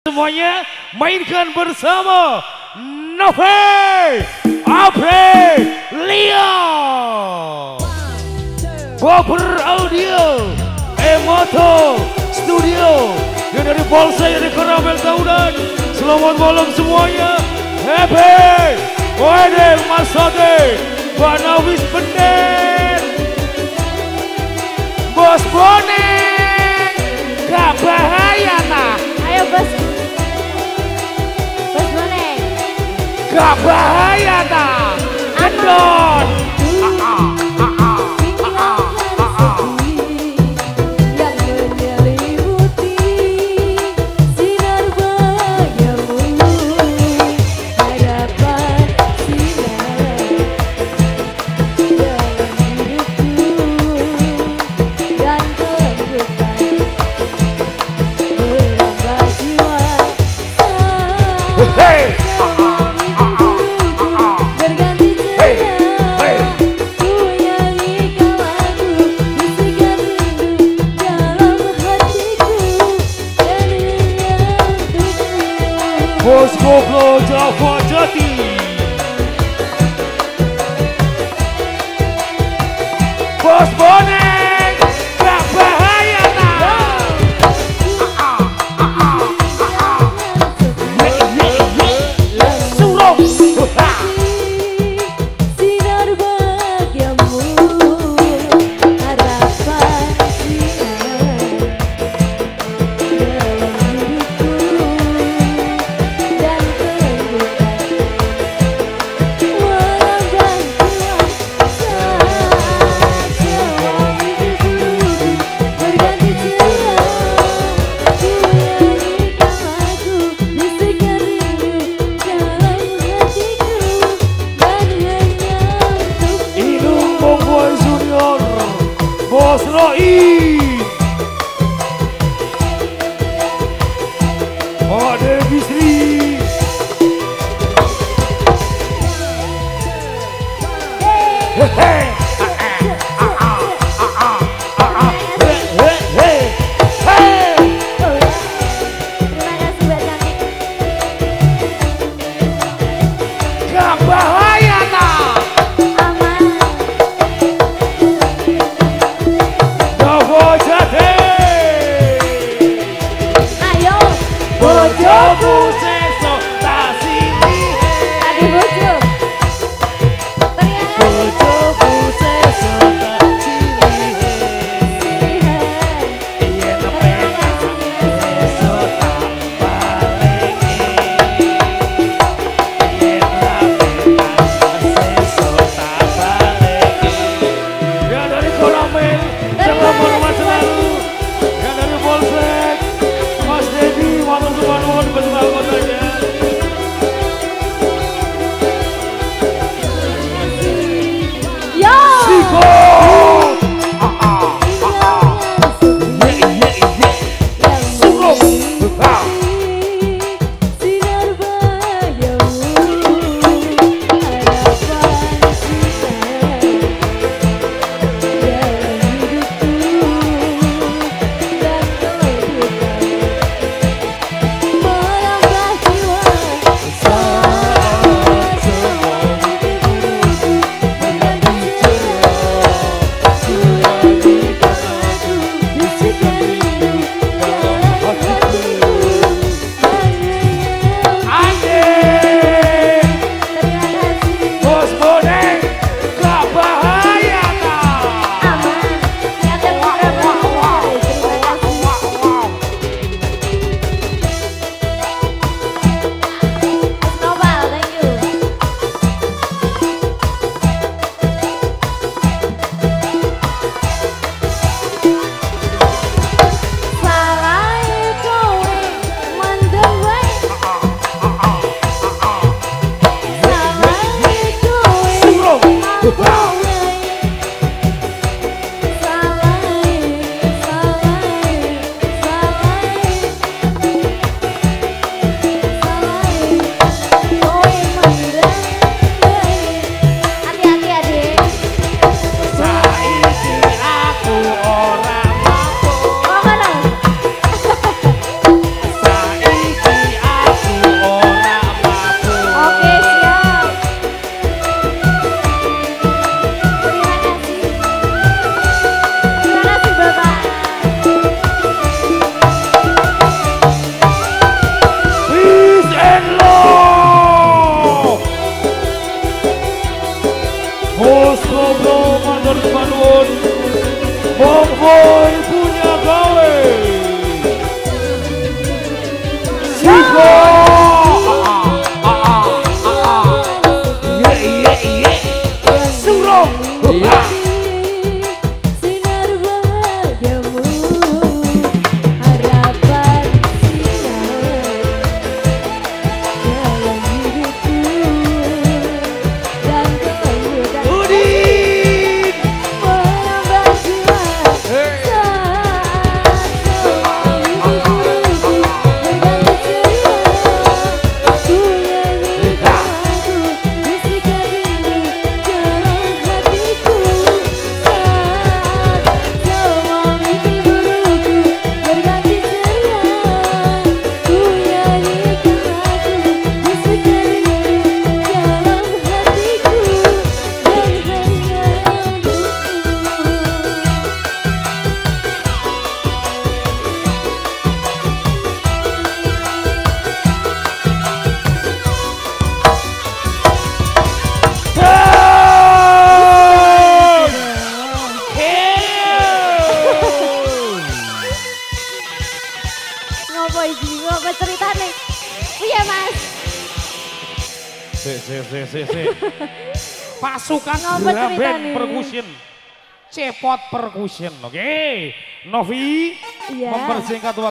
Semuanya mainkan bersama Novi Aprilia Bobber Audio Emoto Studio yang dari Polsek dari Karamel Tahunan. Selamat malam semuanya. Happy Wedding Mas Sodik, Mbak Nafis bener, Bos Bonek. Gak bahaya nah. Ayo bos Bonek. Gak bahaya nah. Kendor. Hey! Berganti cerita, ku nyanyi lagu, bisikan rindu dalam hatiku, dan untukmu. Bos Goblo Java Jati. Bos Bonek, gak bahaya nah. Sinar bahagiamu, harapan sinar dalam hidupku, dan kebutuhan walau bantuan saat suami Sigo. Iya iya. Suruh. Sinar bahagiamu, harapan sinar dalam hidupku, dan kemudahan Udin. menambah jiwa saat semua mimpi burukku berganti ceria. Ku nyanyikan lagu bisikan rindu dalam hatiku saat semua mimpi burukku berganti ceria. Ku nyanyikan lagu bisikan rindu dalam hatiku dan khayalanku. Ngopo iki? Ngopo ceritane? Piye, Mas? Si. Pasukan Ngopo drum band ceritane? percussion. Cepot percussion, oke. Novi Iya. mempersingkat waktu.